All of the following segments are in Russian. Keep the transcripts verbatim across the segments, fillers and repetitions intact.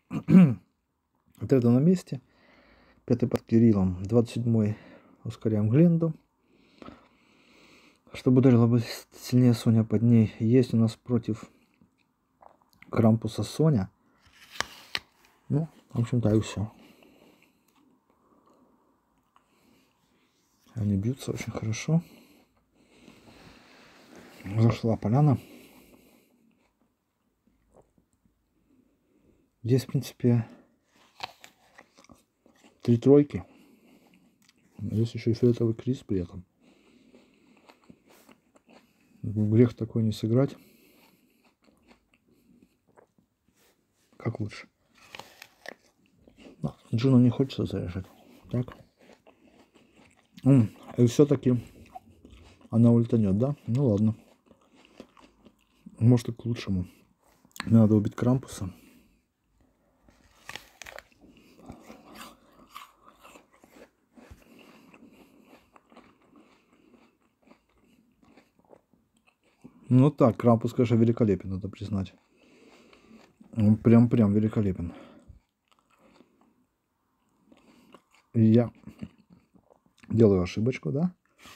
Вот это на месте. Пятый под Кириллом. двадцать седьмой ускоряем Гленду. Чтобы ударила бы сильнее Соня под ней. Есть у нас против Крампуса Соня. Ну, в общем-то, и все. Они бьются очень хорошо. Зашла поляна. Здесь, в принципе, три тройки. Есть еще и фиолетовый криз при этом. Грех такой не сыграть. Как лучше. Джину не хочется заряжать. Так. И все-таки она ультанет, да? Ну ладно. Может и к лучшему. Мне надо убить Крампуса. Ну так, Крампус, конечно, великолепен, надо признать. Он прям-прям великолепен. И я делаю ошибочку, да?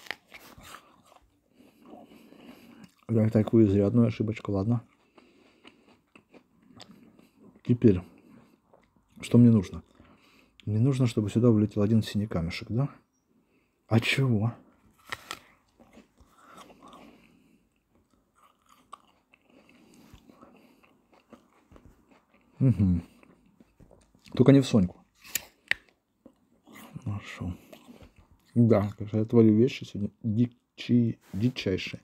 Я такую изрядную ошибочку, ладно. Теперь, что мне нужно? Мне нужно, чтобы сюда влетел один синий камешек, да? А чего? Угу. Только не в Соньку. Хорошо. Да, конечно, я творю вещи сегодня дичи, дичайшие.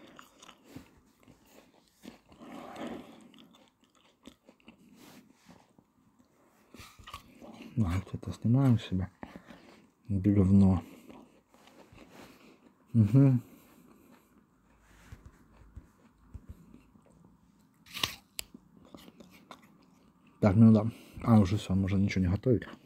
Ну, вот это снимаем себя. Говно. Угу. Так, ну да. А, уже все, можно ничего не готовить.